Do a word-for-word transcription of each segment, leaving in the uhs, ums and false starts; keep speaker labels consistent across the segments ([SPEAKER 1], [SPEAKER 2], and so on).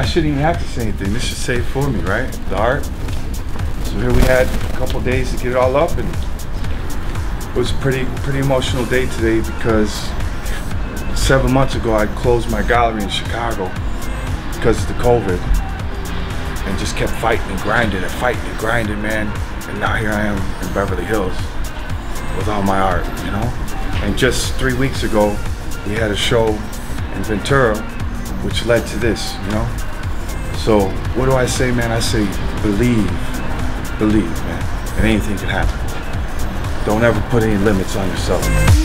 [SPEAKER 1] shouldn't even have to say anything. This should say it for me, right? The art. So here we had a couple days to get it all up, and it was a pretty, pretty emotional day today because seven months ago I closed my gallery in Chicago because of the COVID, and just kept fighting and grinding and fighting and grinding, man. And now here I am in Beverly Hills with all my art, you know? And just three weeks ago, we had a show in Ventura, which led to this, you know? So what do I say, man? I say, believe, believe, man, and anything can happen. Don't ever put any limits on yourself.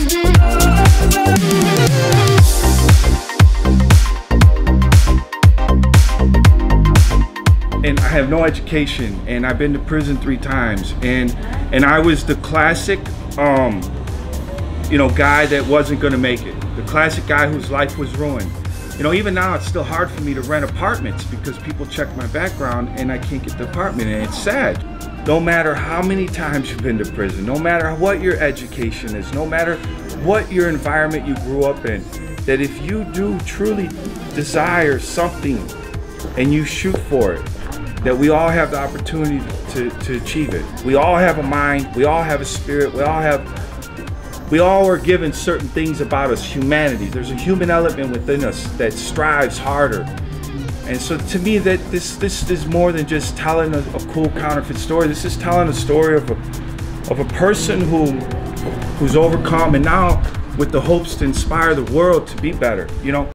[SPEAKER 1] And I have no education, and I've been to prison three times, and and I was the classic, um, you know, guy that wasn't gonna make it. The classic guy whose life was ruined. You know, even now it's still hard for me to rent apartments because people check my background and I can't get the apartment, and it's sad. No matter how many times you've been to prison, no matter what your education is, no matter what your environment you grew up in, that if you do truly desire something and you shoot for it, that we all have the opportunity to, to achieve it. We all have a mind, we all have a spirit, we all have We all are given certain things about us, humanity. There's a human element within us that strives harder. And so to me, that this this is more than just telling a, a cool counterfeit story. This is telling a story of a, of a person who who's overcome, and now with the hopes to inspire the world to be better. You know,